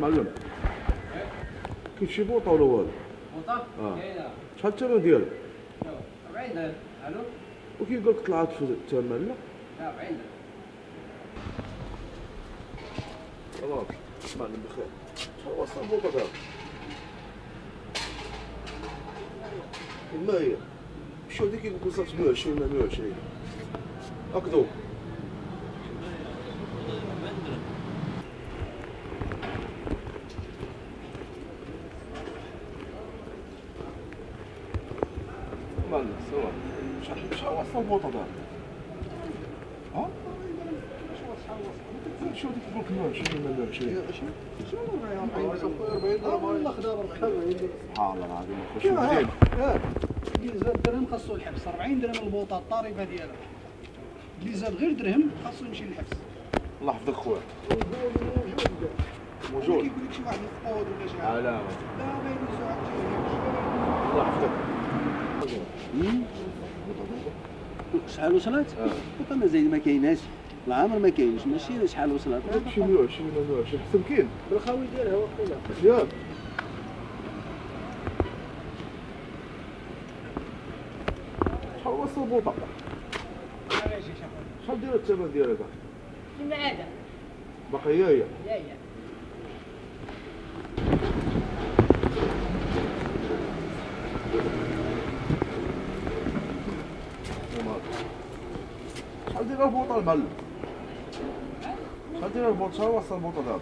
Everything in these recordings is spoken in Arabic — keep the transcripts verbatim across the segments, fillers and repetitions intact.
معلم كاين شي بوطه ولا والو؟ بوطه؟ اه كاينه. شحال الثمن ديالها؟ أربعين درهم. الو؟ وكي قال لك طلعت في الثمن لا؟ لا أربعين درهم. خلاص معلم بخير. شحال وصل البوطه دابا؟ ما هي؟ شو هذيك يقول وصلت مية وعشرين ولا مية وعشرين اكذوب. معلم سوا شحال شحال وصل البوطه دابا؟ ها؟ شو هذيك يقول لك مية وعشرين ولا مية وعشرين؟ شنو أربعين درهم والله خدا برك سبحان الله العظيم خوش مزيان. اللي زاد درهم خاصو الحبس. أربعين درهم البوطه الطريفه ديالها. اللي زاد غير درهم خاصو يمشي للحبس. الله يحفظك خويا. موجود. كيقول لك شي واحد يفقود ولا شي حاجه. لا لا لا ما يدوزو عاد. الله يحفظك. شحال وصلت؟ البوطه مازال ما كايناش، العامر ما كاينش، ماشي شحال وصلت. شي مية وعشرين ولا مية وعشرين حسن كاين بالخاوي ديالها وقيله. مزيان. شحال وصل البوطه؟ شحال داير الثمن ديالها كاع؟ كيما هذا. باقي هي هي. يا يا. شحال داير البوطه المعلم؟ شحال داير البوطه؟ شحال وصل البوطه دابا؟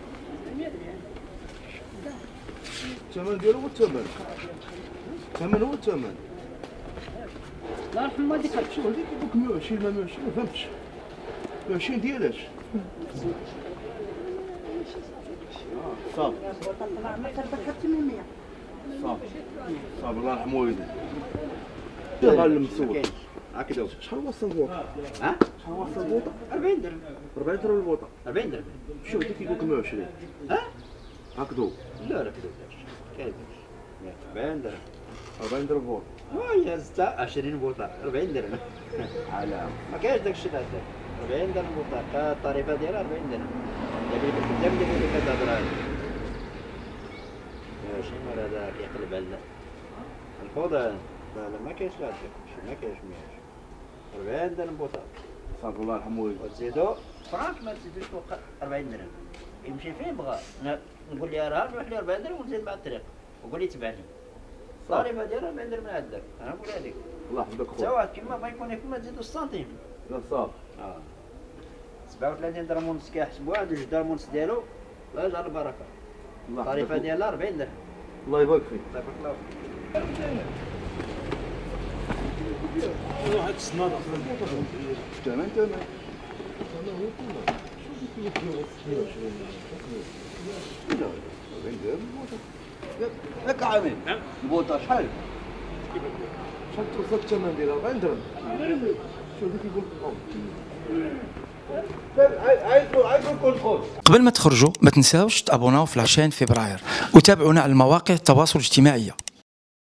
الثمن ديالو هو الثمن. الثمن هو الثمن. الله يرحم والديك. شو هذيك يقول لك مية وعشرين ولا مية وعشرين ما فهمتش. مية وعشرين ديالاش؟ صافي. صافي. صافي الله يرحم والديك. يا معلم مسول. هكذا. شحال وصل البوطه؟ ها؟ شحال وصل البوطه؟ أربعين درهم. أربعين درهم البوطه. أربعين درهم. شو هذيك يقول لك مية وعشرين. ها؟ هكذا. لا لا كذا. كذا. أربعين درهم. أربعين درهم البوطه. ويا ستة عشرين بوطة أربعين درهم. على ما كاينش داك الشيء هذا. أربعين درهم بوطة، الطريفة ديالها أربعين درهم. دابا اللي قدام دابا اللي كتهضر هذا. ماشي مال هذا كيقلب على الفوضى. لا لا ما كاينش هذاك الشيء، ما كاينش مية وعشرين. أربعين درهم بوطة. صافي الله يرحم والديك. وتزيدو فرانك ما تزيدوش فوق أربعين درهم. يمشي فين بغا. أنا نقول لي راه نروح لي أربعين درهم ونزيد مع الطريق. وقول لي تبعني. الطريفة ديالها أربعين درهم نعدك. أنا نقول هذيك. الله يحفظك تا خويا. واحد كيما بغا يكون ياكل ما تزيدو السنتيم. لا صافي. اه سبعة وثلاثين درهم ونص كيحسبوها، جوج درهم ونص ديالو لا جا البركة. الله الطريفة يحفظك. ديالها أربعين درهم. الله يبارك فيك. بارك الله فيك. واحد السناره. تمام تمام. لك عامل البوطة شحال؟ شحال توصل الثمن ديالها؟ أربعين درهم. شو هذيك يقول لك؟ قبل ما تخرجوا ما تنساوش تابوناو في لاشين فبراير وتابعونا على المواقع التواصل الاجتماعي.